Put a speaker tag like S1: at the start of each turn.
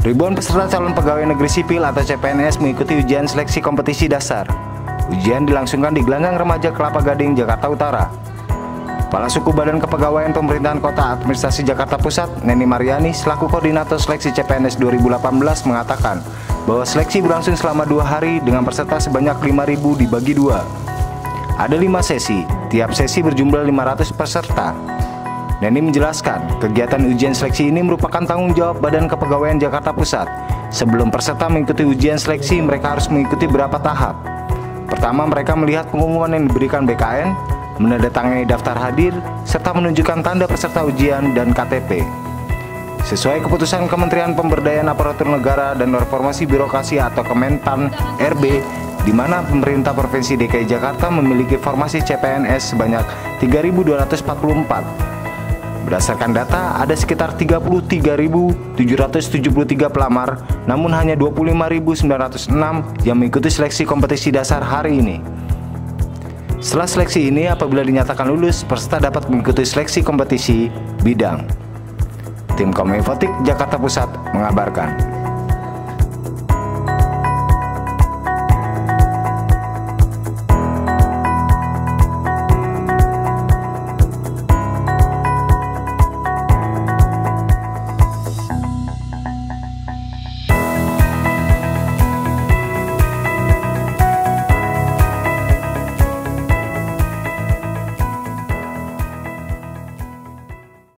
S1: Ribuan peserta calon pegawai negeri sipil atau CPNS mengikuti ujian seleksi kompetisi dasar. Ujian dilangsungkan di Gelanggang Remaja Kelapa Gading, Jakarta Utara. Kepala Suku Badan Kepegawaian Pemerintahan Kota Administrasi Jakarta Pusat, Neni Mariani, selaku Koordinator Seleksi CPNS 2018 mengatakan bahwa seleksi berlangsung selama 2 hari dengan peserta sebanyak 5.000 dibagi 2. Ada 5 sesi, tiap sesi berjumlah 500 peserta. Neni menjelaskan, kegiatan ujian seleksi ini merupakan tanggung jawab Badan Kepegawaian Jakarta Pusat. Sebelum peserta mengikuti ujian seleksi, mereka harus mengikuti beberapa tahap. Pertama, mereka melihat pengumuman yang diberikan BKN, menandatangani daftar hadir, serta menunjukkan tanda peserta ujian dan KTP. Sesuai keputusan Kementerian Pemberdayaan Aparatur Negara dan Reformasi Birokrasi atau Kemenpan RB, di mana pemerintah Provinsi DKI Jakarta memiliki formasi CPNS sebanyak 3.244. Berdasarkan data, ada sekitar 33.773 pelamar, namun hanya 25.906 yang mengikuti seleksi kompetisi dasar hari ini. Setelah seleksi ini, apabila dinyatakan lulus, peserta dapat mengikuti seleksi kompetisi bidang. Tim Kominfotik Jakarta Pusat mengabarkan.